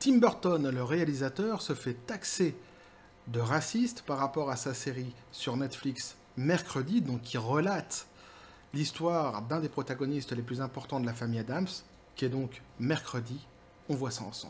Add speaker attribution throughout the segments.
Speaker 1: Tim Burton, le réalisateur, se fait taxer de raciste par rapport à sa série sur Netflix Mercredi, donc qui relate l'histoire d'un des protagonistes les plus importants de la famille Addams, qui est donc Mercredi. On voit ça ensemble.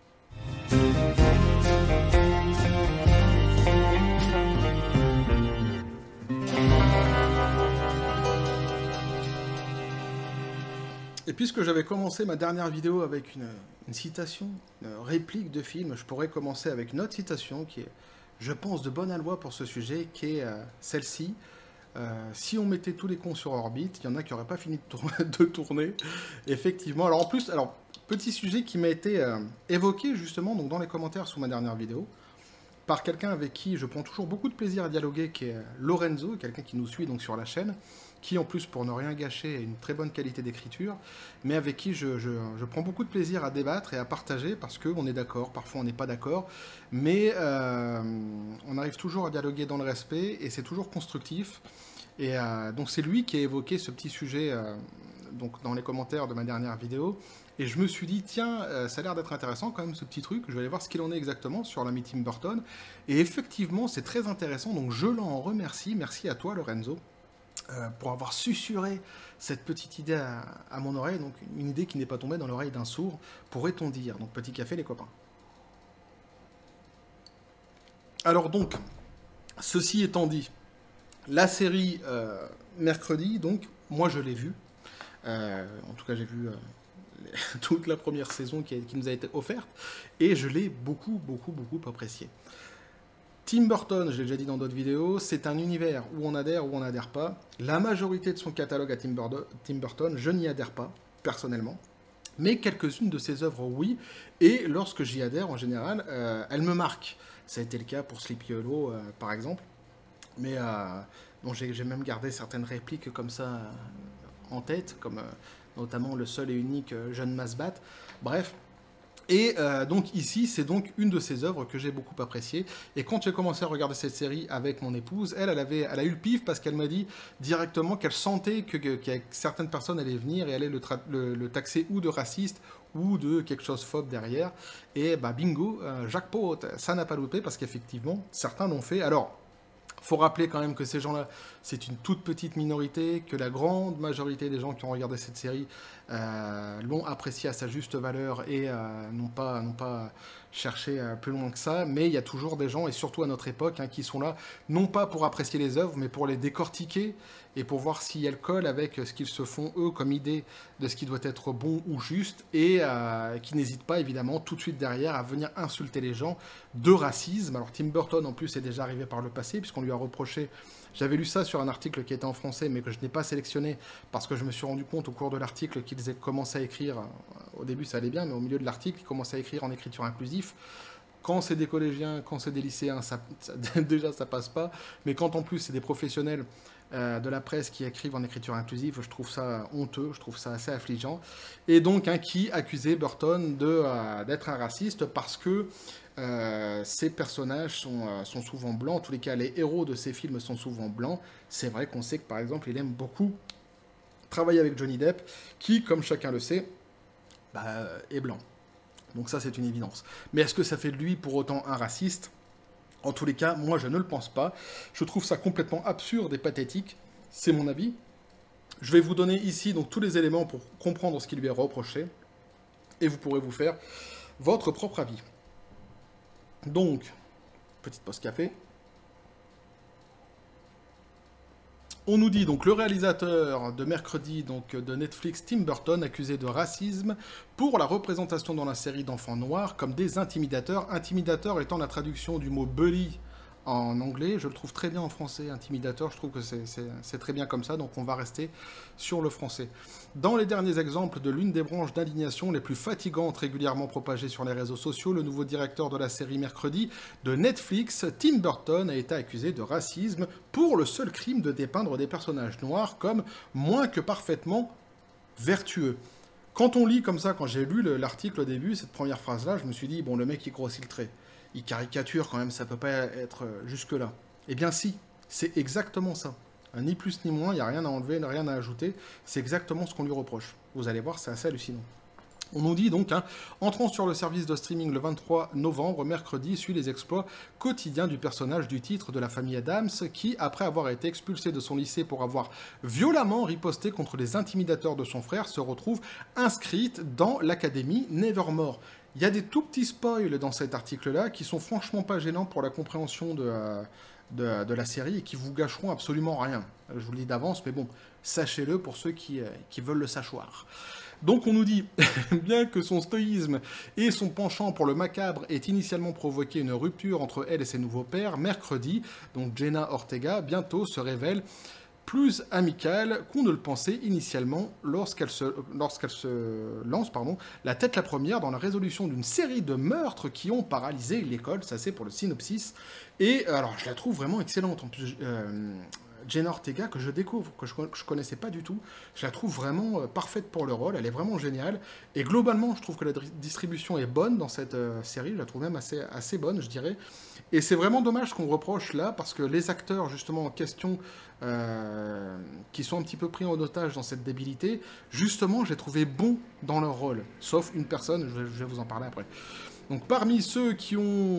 Speaker 1: Et puisque j'avais commencé ma dernière vidéo avec une citation, une réplique de film, je pourrais commencer avec une autre citation qui est, je pense, de bonne aloi pour ce sujet, qui est celle-ci. Si on mettait tous les cons sur orbite, il y en a qui n'auraient pas fini de tourner. Effectivement. Alors en plus, petit sujet qui m'a été évoqué justement donc, dans les commentaires sous ma dernière vidéo, par quelqu'un avec qui je prends toujours beaucoup de plaisir à dialoguer, qui est Lorenzo, quelqu'un qui nous suit donc sur la chaîne, qui en plus, pour ne rien gâcher, a une très bonne qualité d'écriture, mais avec qui je prends beaucoup de plaisir à débattre et à partager, parce qu'on est d'accord, parfois on n'est pas d'accord, mais on arrive toujours à dialoguer dans le respect, et c'est toujours constructif. Et donc c'est lui qui a évoqué ce petit sujet donc dans les commentaires de ma dernière vidéo, et je me suis dit, tiens, ça a l'air d'être intéressant quand même ce petit truc, je vais aller voir ce qu'il en est exactement sur l'ami Tim Burton, et effectivement c'est très intéressant, donc je l'en remercie, merci à toi Lorenzo, pour avoir susurré cette petite idée à mon oreille, donc une idée qui n'est pas tombée dans l'oreille d'un sourd, pourrait-on dire. Donc petit café les copains. Alors donc, ceci étant dit, la série Mercredi, donc moi je l'ai vue, en tout cas j'ai vu toute la première saison qui nous a été offerte, et je l'ai beaucoup appréciée. Tim Burton, je l'ai déjà dit dans d'autres vidéos, c'est un univers où on adhère ou on n'adhère pas. La majorité de son catalogue à Tim Burton, je n'y adhère pas, personnellement. Mais quelques-unes de ses œuvres, oui. Et lorsque j'y adhère, en général, elles me marquent. Ça a été le cas pour Sleepy Hollow, par exemple. Mais bon, j'ai même gardé certaines répliques comme ça en tête, comme notamment le seul et unique John Masbat. Bref. Et donc ici, c'est donc une de ses œuvres que j'ai beaucoup appréciée. Et quand j'ai commencé à regarder cette série avec mon épouse, elle a eu le pif parce qu'elle m'a dit directement qu'elle sentait que certaines personnes allaient venir et allaient le taxer ou de raciste ou de quelque chose phobe derrière. Et bah bingo, jackpot, ça n'a pas loupé parce qu'effectivement, certains l'ont fait. Alors, faut rappeler quand même que ces gens-là, c'est une toute petite minorité, que la grande majorité des gens qui ont regardé cette série l'ont appréciée à sa juste valeur et n'ont pas cherché plus loin que ça, mais il y a toujours des gens, et surtout à notre époque, hein, qui sont là, non pas pour apprécier les œuvres, mais pour les décortiquer, et pour voir si elles collent avec ce qu'ils se font eux comme idée de ce qui doit être bon ou juste, et qui n'hésitent pas évidemment tout de suite derrière à venir insulter les gens de racisme. Alors Tim Burton en plus est déjà arrivé par le passé, puisqu'on lui a reproché, j'avais lu ça sur un article qui était en français mais que je n'ai pas sélectionné parce que je me suis rendu compte au cours de l'article qu'ils avaient commencé à écrire, au début ça allait bien, mais au milieu de l'article ils commençaient à écrire en écriture inclusive. Quand c'est des collégiens, quand c'est des lycéens, déjà ça passe pas, mais quand en plus c'est des professionnels de la presse qui écrivent en écriture inclusive, je trouve ça honteux, je trouve ça assez affligeant. Et donc, qui accusait Burton d'être un raciste parce que ces personnages sont souvent blancs, en tous les cas les héros de ces films sont souvent blancs. C'est vrai qu'on sait que par exemple il aime beaucoup travailler avec Johnny Depp, qui, comme chacun le sait, est blanc. Donc ça c'est une évidence. Mais est-ce que ça fait de lui pour autant un raciste ? En tous les cas, moi je ne le pense pas. Je trouve ça complètement absurde et pathétique. C'est mon avis. Je vais vous donner ici donc tous les éléments pour comprendre ce qui lui est reproché. Et vous pourrez vous faire votre propre avis. Donc, petite pause café. On nous dit donc le réalisateur de Mercredi, donc de Netflix, Tim Burton, accusé de racisme pour la représentation dans la série d'enfants noirs comme des intimidateurs. Intimidateur étant la traduction du mot bully en anglais, je le trouve très bien en français, intimidateur, je trouve que c'est très bien comme ça, donc on va rester sur le français. Dans les derniers exemples de l'une des branches d'indignation les plus fatigantes régulièrement propagées sur les réseaux sociaux, le nouveau directeur de la série Mercredi de Netflix, Tim Burton, a été accusé de racisme pour le seul crime de dépeindre des personnages noirs comme moins que parfaitement vertueux. Quand on lit comme ça, quand j'ai lu l'article au début, cette première phrase-là, je me suis dit, bon, le mec il grossit le trait. Il caricature quand même, ça peut pas être jusque-là. Eh bien si, c'est exactement ça. Ni plus ni moins, il n'y a rien à enlever, rien à ajouter. C'est exactement ce qu'on lui reproche. Vous allez voir, c'est assez hallucinant. On nous dit donc, hein, entrant sur le service de streaming le 23 novembre, mercredi, suit les exploits quotidiens du personnage du titre de la famille Addams, qui, après avoir été expulsé de son lycée pour avoir violemment riposté contre les intimidateurs de son frère, se retrouve inscrite dans l'académie Nevermore. Il y a des tout petits spoils dans cet article-là qui sont franchement pas gênants pour la compréhension de la série et qui vous gâcheront absolument rien. Je vous le dis d'avance, mais bon, sachez-le pour ceux qui veulent le savoir. Donc on nous dit, bien que son stoïsme et son penchant pour le macabre aient initialement provoqué une rupture entre elle et ses nouveaux pères, mercredi, donc Jenna Ortega, bientôt se révèle plus amicale qu'on ne le pensait initialement lorsqu'elle se lance la tête la première dans la résolution d'une série de meurtres qui ont paralysé l'école, ça c'est pour le synopsis. Et alors je la trouve vraiment excellente, en plus Jenna Ortega, que je découvre, que je connaissais pas du tout, je la trouve vraiment parfaite pour le rôle, elle est vraiment géniale, et globalement je trouve que la distribution est bonne dans cette série, je la trouve même assez bonne je dirais, et c'est vraiment dommage qu'on reproche là, parce que les acteurs justement en question, qui sont un petit peu pris en otage dans cette débilité, justement j'ai trouvé bons dans leur rôle, sauf une personne, je vais vous en parler après. Donc parmi ceux qui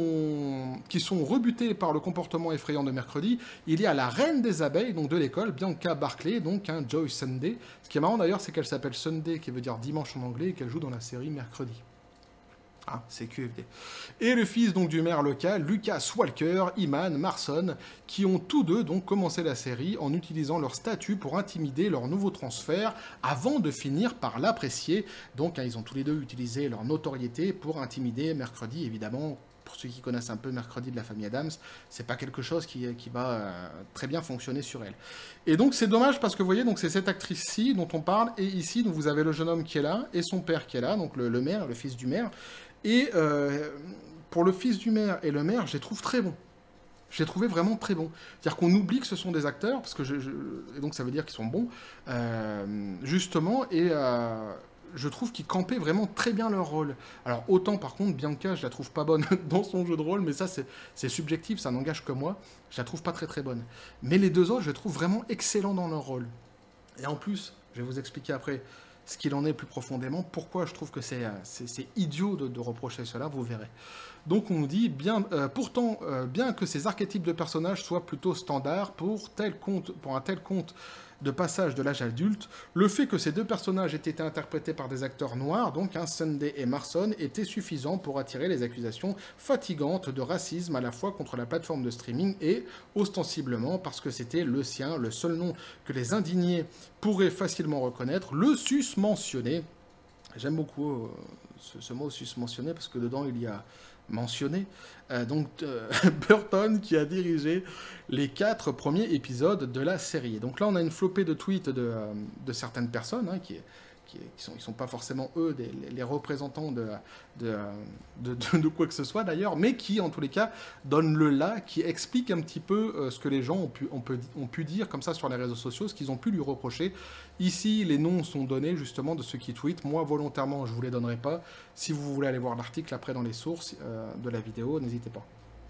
Speaker 1: sont rebutés par le comportement effrayant de mercredi, il y a la reine des abeilles, donc de l'école, Bianca Barclay, donc Joy Sunday. Ce qui est marrant d'ailleurs, c'est qu'elle s'appelle Sunday, qui veut dire dimanche en anglais, et qu'elle joue dans la série Mercredi. Ah, c'est QFD. Et le fils donc du maire local, Lucas Walker, Iman Marson, qui ont tous deux donc commencé la série en utilisant leur statut pour intimider leur nouveau transfert avant de finir par l'apprécier. Donc ils ont tous les deux utilisé leur notoriété pour intimider mercredi, évidemment. Pour ceux qui connaissent un peu Mercredi de la famille Addams, c'est pas quelque chose qui va très bien fonctionner sur elle. Et donc c'est dommage parce que vous voyez, donc c'est cette actrice-ci dont on parle, et ici donc vous avez le jeune homme qui est là, et son père qui est là, donc le maire, le fils du maire. Et pour le fils du maire et le maire, je les trouve très bons. Je les trouvais vraiment très bons. C'est-à-dire qu'on oublie que ce sont des acteurs, parce que et donc ça veut dire qu'ils sont bons, justement, et je trouve qu'ils campaient vraiment très bien leur rôle. Alors autant par contre, Bianca, je la trouve pas bonne dans son jeu de rôle, mais ça c'est subjectif, ça n'engage que moi, je la trouve pas très très bonne. Mais les deux autres, je les trouve vraiment excellents dans leur rôle. Et en plus, je vais vous expliquer après ce qu'il en est plus profondément, pourquoi je trouve que c'est idiot de reprocher cela, vous verrez. Donc on nous dit, pourtant, bien que ces archétypes de personnages soient plutôt standards pour un tel conte de passage de l'âge adulte, le fait que ces deux personnages aient été interprétés par des acteurs noirs, donc Sunday et Marson, était suffisant pour attirer les accusations fatigantes de racisme à la fois contre la plateforme de streaming et, ostensiblement, parce que c'était le sien, le seul nom que les indignés pourraient facilement reconnaître, le susmentionné. J'aime beaucoup ce mot susmentionné parce que dedans il y a mentionné. Burton qui a dirigé les 4 premiers épisodes de la série. Donc là on a une flopée de tweets de certaines personnes qui sont pas forcément eux les représentants de quoi que ce soit d'ailleurs, mais qui en tous les cas donnent le là, qui expliquent un petit peu ce que les gens ont pu dire comme ça sur les réseaux sociaux, ce qu'ils ont pu lui reprocher. Ici les noms sont donnés justement de ceux qui tweetent, moi volontairement je vous les donnerai pas, si vous voulez aller voir l'article après dans les sources de la vidéo, n'hésitez pas.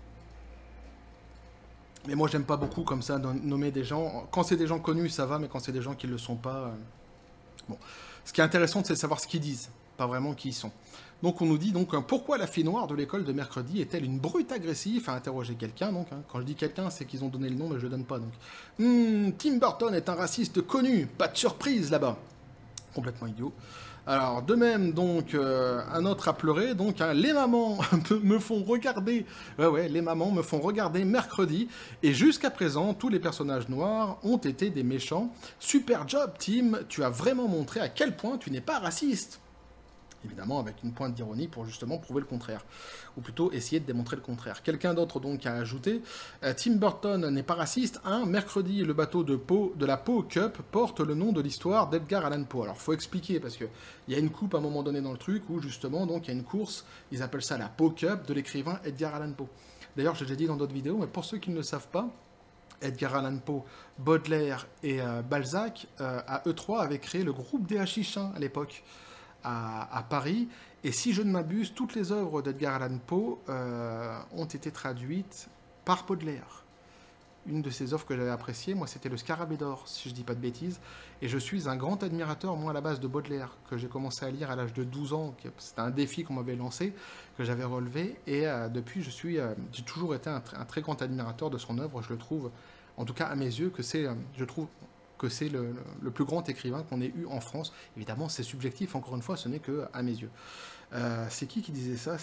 Speaker 1: Mais moi j'aime pas beaucoup comme ça nommer des gens, quand c'est des gens connus ça va, mais quand c'est des gens qui ne le sont pas, bon. Ce qui est intéressant, c'est de savoir ce qu'ils disent, pas vraiment qui ils sont. Donc on nous dit donc pourquoi la fille noire de l'école de mercredi est-elle une brute agressive à interroger quelqu'un. Donc quand je dis quelqu'un, c'est qu'ils ont donné le nom, mais je le donne pas. Donc Tim Burton est un raciste connu, pas de surprise là-bas. Complètement idiot. Alors, de même, donc, un autre a pleuré, donc, les mamans me font regarder, les mamans me font regarder mercredi, et jusqu'à présent, tous les personnages noirs ont été des méchants. Super job, Tim, tu as vraiment montré à quel point tu n'es pas raciste. Évidemment, avec une pointe d'ironie pour justement prouver le contraire. Ou plutôt essayer de démontrer le contraire. Quelqu'un d'autre donc a ajouté Tim Burton n'est pas raciste. Mercredi, le bateau de la Poe Cup porte le nom de l'histoire d'Edgar Allan Poe. Alors, il faut expliquer, parce qu'il y a une coupe à un moment donné dans le truc où justement, donc, il y a une course, ils appellent ça la Poe Cup de l'écrivain Edgar Allan Poe. D'ailleurs, je l'ai dit dans d'autres vidéos, mais pour ceux qui ne le savent pas, Edgar Allan Poe, Baudelaire et Balzac, à eux trois, avaient créé le groupe des Hachichins à l'époque. À Paris, et si je ne m'abuse, toutes les œuvres d'Edgar Allan Poe ont été traduites par Baudelaire. une de ses offres que j'avais appréciées, moi, c'était le Scarabée d'or, si je dis pas de bêtises. Et je suis un grand admirateur, moi, à la base, de Baudelaire, que j'ai commencé à lire à l'âge de 12 ans. C'était un défi qu'on m'avait lancé, que j'avais relevé. Et depuis, j'ai toujours été un très grand admirateur de son œuvre. Je le trouve, en tout cas à mes yeux, je trouve que c'est le plus grand écrivain qu'on ait eu en France. Évidemment, c'est subjectif, encore une fois, ce n'est que à mes yeux. C'est qui disait ça?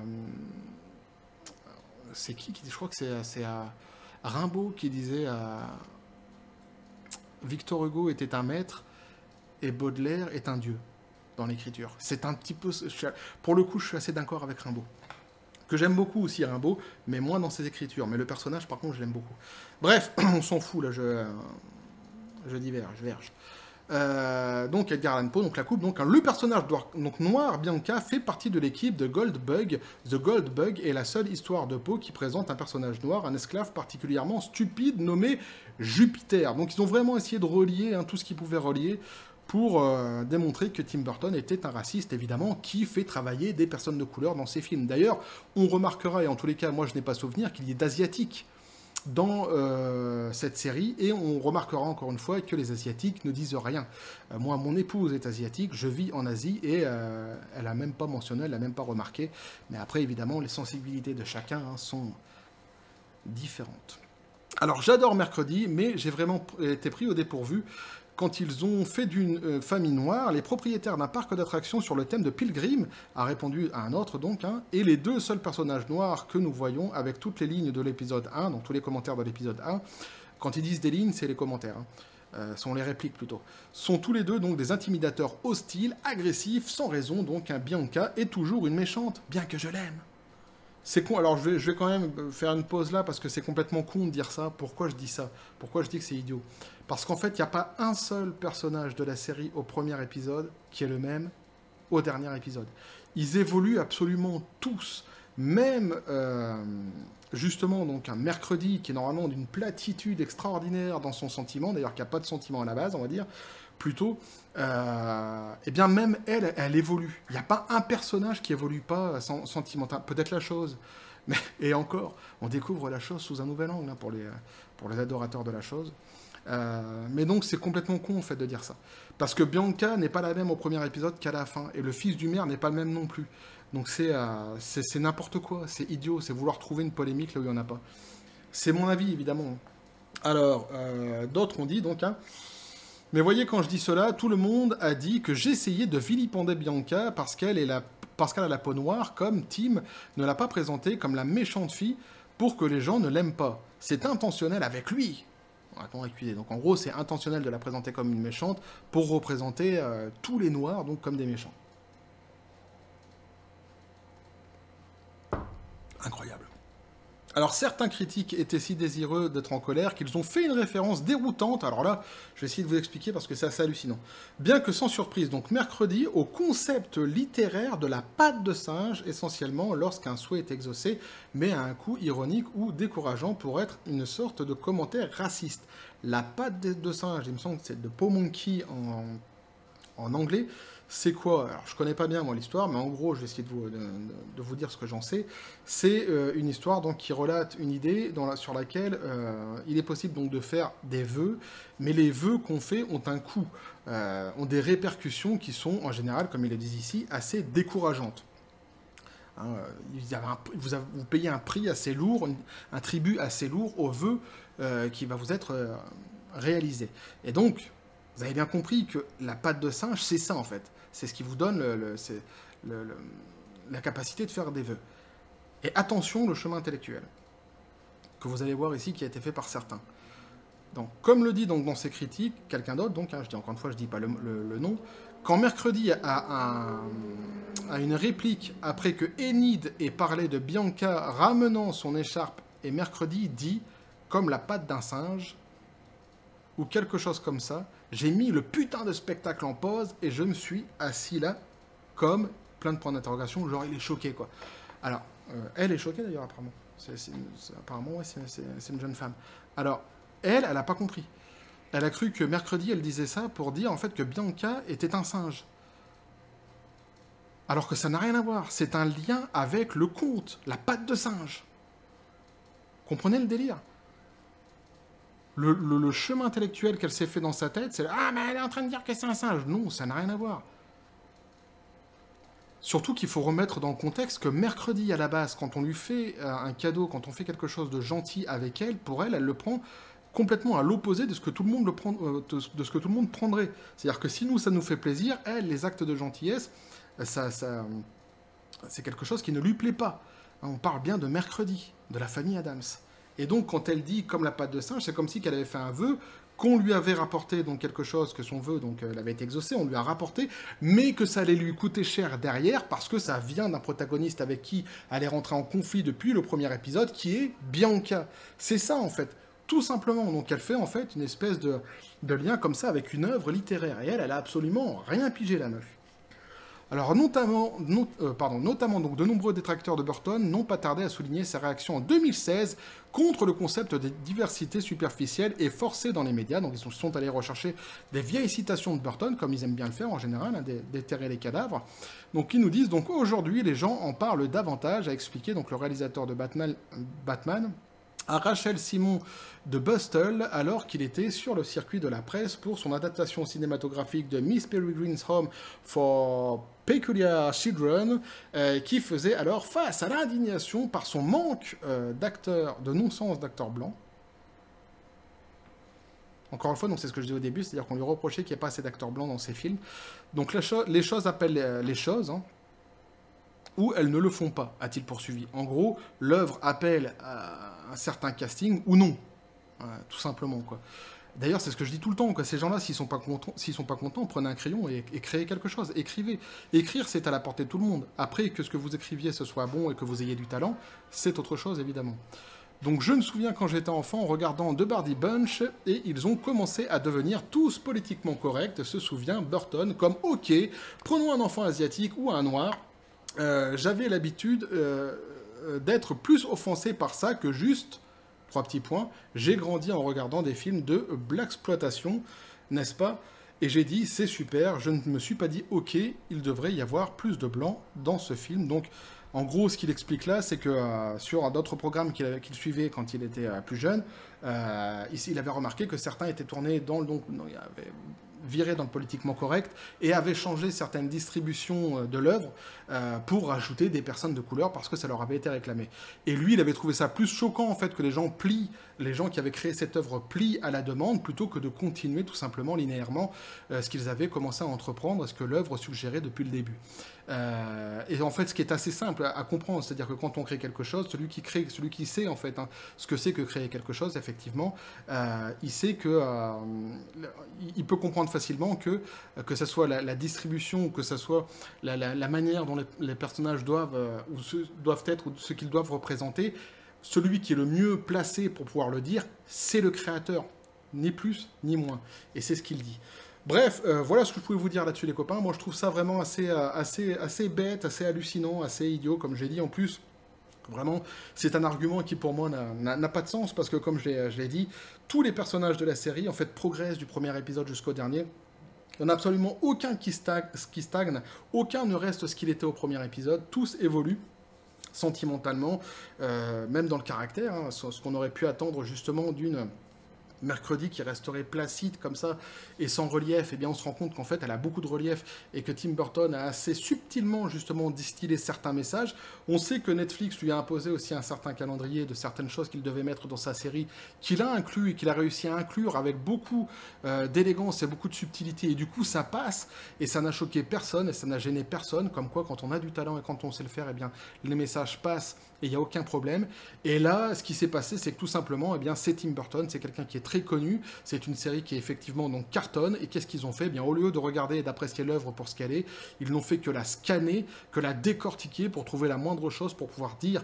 Speaker 1: C'est qui je crois que c'est Rimbaud qui disait Victor Hugo était un maître et Baudelaire est un dieu dans l'écriture. C'est un petit peu... Pour le coup, je suis assez d'accord avec Rimbaud. Que j'aime beaucoup aussi, Rimbaud, mais moins dans ses écritures. Mais le personnage, par contre, je l'aime beaucoup. Bref, on s'en fout, là, je diverge. Donc Edgar Allan Poe, donc la coupe, donc le personnage donc noir Bianca fait partie de l'équipe de Goldbug. The Goldbug est la seule histoire de Poe qui présente un personnage noir, un esclave particulièrement stupide nommé Jupiter. Donc ils ont vraiment essayé de relier tout ce qu'ils pouvaient relier pour démontrer que Tim Burton était un raciste, évidemment, qui fait travailler des personnes de couleur dans ses films. D'ailleurs, on remarquera, et en tous les cas, moi je n'ai pas souvenir, qu'il y ait d'asiatiques dans cette série, et on remarquera encore une fois que les Asiatiques ne disent rien. Moi, mon épouse est asiatique, je vis en Asie, et elle n'a même pas mentionné, elle n'a même pas remarqué. Mais après, évidemment, les sensibilités de chacun sont différentes. Alors, j'adore Mercredi, mais j'ai vraiment été pris au dépourvu quand ils ont fait d'une famille noire les propriétaires d'un parc d'attractions sur le thème de Pilgrim, a répondu à un autre donc, et les deux seuls personnages noirs que nous voyons avec toutes les lignes de l'épisode 1, donc tous les commentaires de l'épisode 1, quand ils disent des lignes, c'est les commentaires, sont les répliques plutôt, sont tous les deux donc des intimidateurs hostiles, agressifs, sans raison, donc Bianca est toujours une méchante, bien que je l'aime. C'est con, alors je vais quand même faire une pause là parce que c'est complètement con de dire ça. Pourquoi je dis ça? Pourquoi je dis que c'est idiot? Parce qu'en fait, il n'y a pas un seul personnage de la série au premier épisode qui est le même au dernier épisode. Ils évoluent absolument tous. Même, justement, donc un Mercredi qui est normalement d'une platitude extraordinaire dans son sentiment, d'ailleurs qui n'a pas de sentiment à la base, on va dire, plutôt, eh bien même elle évolue. Il n'y a pas un personnage qui évolue pas sentimental. Peut-être la chose, mais et encore, on découvre la chose sous un nouvel angle pour les adorateurs de la chose. Mais donc c'est complètement con en fait de dire ça. Parce que Bianca n'est pas la même au premier épisode qu'à la fin, et le fils du maire n'est pas le même non plus. Donc c'est n'importe quoi, c'est idiot, c'est vouloir trouver une polémique là où il n'y en a pas. C'est mon avis évidemment. Alors, d'autres ont dit donc... mais voyez, quand je dis cela, tout le monde a dit que j'essayais de vilipender Bianca parce qu'elle a la peau noire, comme Tim ne l'a pas présentée comme la méchante fille pour que les gens ne l'aiment pas. C'est intentionnel avec lui. Attends, accusé. Donc en gros, c'est intentionnel de la présenter comme une méchante pour représenter tous les noirs donc comme des méchants. Incroyable. Alors certains critiques étaient si désireux d'être en colère qu'ils ont fait une référence déroutante, alors là, je vais essayer de vous expliquer parce que c'est assez hallucinant. Bien que sans surprise, donc Mercredi, au concept littéraire de la patte de singe, essentiellement lorsqu'un souhait est exaucé, mais à un coup ironique ou décourageant pour être une sorte de commentaire raciste. La patte de singe, il me semble que c'est de Paw Monkey en anglais. C'est quoi? Alors, je connais pas bien, moi, l'histoire, mais en gros, je vais essayer de vous dire ce que j'en sais. C'est une histoire donc, qui relate une idée sur laquelle il est possible donc, de faire des vœux, mais les vœux qu'on fait ont un coût, ont des répercussions qui sont, en général, comme il le dit ici, assez décourageantes. Hein, vous payez un prix assez lourd, un tribut assez lourd aux vœux qui va vous être réalisé. Et donc, vous avez bien compris que la patte de singe, c'est ça en fait. C'est ce qui vous donne la capacité de faire des vœux. Et attention, le chemin intellectuel, que vous allez voir ici, qui a été fait par certains. Donc, comme le dit donc, dans ses critiques, quelqu'un d'autre, donc, je dis encore une fois, je ne dis pas le nom, quand Mercredi a une réplique après que Enid ait parlé de Bianca ramenant son écharpe, et Mercredi dit, comme la patte d'un singe, ou quelque chose comme ça, j'ai mis le putain de spectacle en pause et je me suis assis là comme plein de points d'interrogation, genre il est choqué quoi. Alors, elle est choquée d'ailleurs apparemment. Apparemment, ouais, c'est une jeune femme. Alors, elle n'a pas compris. Elle a cru que Mercredi, elle disait ça pour dire en fait que Bianca était un singe. Alors que ça n'a rien à voir. C'est un lien avec le conte, la patte de singe. Comprenez le délire? Le chemin intellectuel qu'elle s'est fait dans sa tête, c'est ah, mais elle est en train de dire que c'est un singe. Non, ça n'a rien à voir. Surtout qu'il faut remettre dans le contexte que mercredi, à la base, quand on lui fait un cadeau, quand on fait quelque chose de gentil avec elle, pour elle, elle le prend complètement à l'opposé de ce que tout le monde de ce que tout le monde prendrait. C'est-à-dire que si nous, ça nous fait plaisir, elle, les actes de gentillesse, c'est quelque chose qui ne lui plaît pas. On parle bien de mercredi, de la famille Adams. Et donc, quand elle dit comme la patte de singe, c'est comme si qu'elle avait fait un vœu, qu'on lui avait rapporté donc quelque chose, que son vœu donc elle avait été exaucé, on lui a rapporté, mais que ça allait lui coûter cher derrière parce que ça vient d'un protagoniste avec qui elle est rentrée en conflit depuis le premier épisode, qui est Bianca. C'est ça en fait, tout simplement. Donc elle fait en fait une espèce de lien comme ça avec une œuvre littéraire. Et elle a absolument rien pigé, la meuf. Alors notamment donc de nombreux détracteurs de Burton n'ont pas tardé à souligner sa réaction en 2016 contre le concept de diversité superficielle et forcée dans les médias. Donc ils sont allés rechercher des vieilles citations de Burton, comme ils aiment bien le faire en général, hein, déterrer les cadavres. Donc ils nous disent donc aujourd'hui les gens en parlent davantage, a expliqué donc le réalisateur de Batman à Rachel Simon de Bustle alors qu'il était sur le circuit de la presse pour son adaptation cinématographique de Miss Peregrine's Home for Peculiar Children, qui faisait alors face à l'indignation par son manque de non-sens d'acteurs blancs. Encore une fois, c'est ce que je dis au début, c'est-à-dire qu'on lui reprochait qu'il n'y ait pas assez d'acteurs blancs dans ses films. Donc les choses appellent les choses, hein, ou elles ne le font pas, a-t-il poursuivi. En gros, l'œuvre appelle à un certain casting ou non, tout simplement, quoi. D'ailleurs, c'est ce que je dis tout le temps, quoi. Ces gens-là, s'ils sont pas contents, prenez un crayon et créez quelque chose, écrivez. Écrire, c'est à la portée de tout le monde. Après, que ce que vous écriviez, ce soit bon et que vous ayez du talent, c'est autre chose, évidemment. Donc je me souviens quand j'étais enfant en regardant The Brady Bunch, et ils ont commencé à devenir tous politiquement corrects, se souvient Burton, comme « Ok, prenons un enfant asiatique ou un noir », j'avais l'habitude d'être plus offensé par ça que juste, 3 petits points, j'ai grandi en regardant des films de blaxploitation, n'est-ce pas? Et j'ai dit, c'est super, je ne me suis pas dit, ok, il devrait y avoir plus de blancs dans ce film. Donc, en gros, ce qu'il explique là, c'est que sur d'autres programmes qu'il suivait quand il était plus jeune, il avait remarqué que certains étaient tournés il avait viré dans le politiquement correct et avait changé certaines distributions de l'œuvre pour rajouter des personnes de couleur parce que ça leur avait été réclamé. Et lui, il avait trouvé ça plus choquant en fait que les gens qui avaient créé cette œuvre plient à la demande plutôt que de continuer tout simplement linéairement ce qu'ils avaient commencé à entreprendre, ce que l'œuvre suggérait depuis le début. Et en fait, ce qui est assez simple à comprendre, c'est-à-dire que quand on crée quelque chose, celui qui sait en fait ce que c'est que créer quelque chose, effectivement, il sait que il peut comprendre facilement que ce soit la distribution ou que ce soit la manière dont les personnages doivent être ou ce qu'ils doivent représenter, celui qui est le mieux placé pour pouvoir le dire, c'est le créateur, ni plus ni moins. Et c'est ce qu'il dit. Bref, voilà ce que je pouvais vous dire là-dessus, les copains. Moi, je trouve ça vraiment assez bête, assez hallucinant, assez idiot, comme j'ai dit. En plus, vraiment, c'est un argument qui, pour moi, n'a pas de sens, parce que, comme je l'ai dit, tous les personnages de la série, en fait, progressent du premier épisode jusqu'au dernier. Il n'y en a absolument aucun qui stagne, aucun ne reste ce qu'il était au premier épisode, tous évoluent sentimentalement, même dans le caractère, hein, ce qu'on aurait pu attendre justement d'une mercredi qui resterait placide comme ça et sans relief, eh bien on se rend compte qu'en fait elle a beaucoup de relief et que Tim Burton a assez subtilement justement distillé certains messages. On sait que Netflix lui a imposé aussi un certain calendrier de certaines choses qu'il devait mettre dans sa série, qu'il a inclus et qu'il a réussi à inclure avec beaucoup d'élégance et beaucoup de subtilité, et du coup ça passe et ça n'a choqué personne et ça n'a gêné personne, comme quoi quand on a du talent et quand on sait le faire, eh bien les messages passent et il n'y a aucun problème. Et là, ce qui s'est passé, c'est que tout simplement, eh bien, c'est Tim Burton, c'est quelqu'un qui est très connu, c'est une série qui effectivement donc cartonne, et qu'est-ce qu'ils ont fait? Eh bien, au lieu de regarder et d'apprécier l'œuvre pour ce qu'elle est, ils n'ont fait que la scanner, que la décortiquer pour trouver la moindre chose pour pouvoir dire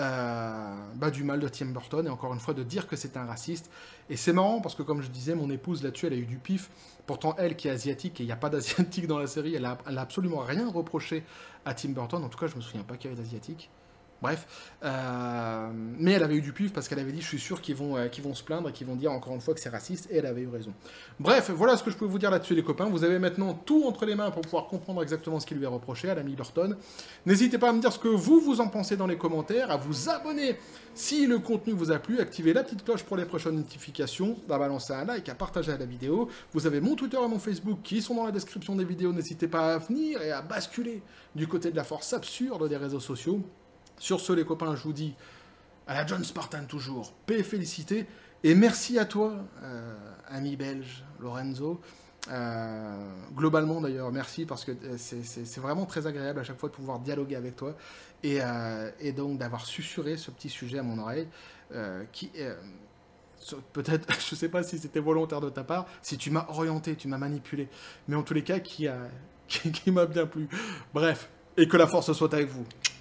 Speaker 1: du mal de Tim Burton, et encore une fois de dire que c'est un raciste. Et c'est marrant parce que, comme je disais, mon épouse là-dessus, elle a eu du pif. Pourtant, elle qui est asiatique, et il n'y a pas d'asiatique dans la série, elle a absolument rien reproché à Tim Burton. En tout cas, je me souviens pas qu'il y avait d'asiatique. Bref. Mais elle avait eu du pif parce qu'elle avait dit, je suis sûr qu'ils vont se plaindre et qu'ils vont dire encore une fois que c'est raciste, et elle avait eu raison. Bref, voilà ce que je peux vous dire là-dessus, les copains. Vous avez maintenant tout entre les mains pour pouvoir comprendre exactement ce qui lui est reproché à l'ami Burton. N'hésitez pas à me dire ce que vous en pensez dans les commentaires, à vous abonner si le contenu vous a plu, activez la petite cloche pour les prochaines notifications, à balancer un like, à partager la vidéo. Vous avez mon Twitter et mon Facebook qui sont dans la description des vidéos, n'hésitez pas à venir et à basculer du côté de la force absurde des réseaux sociaux. Sur ce, les copains, je vous dis à la John Spartan toujours, paix et félicité, et merci à toi, ami belge, Lorenzo. Globalement d'ailleurs, merci, parce que c'est vraiment très agréable à chaque fois de pouvoir dialoguer avec toi, et donc d'avoir susurré ce petit sujet à mon oreille, qui peut-être, je sais pas si c'était volontaire de ta part, si tu m'as orienté, tu m'as manipulé, mais en tous les cas, qui m'a bien plu. Bref, et que la force soit avec vous.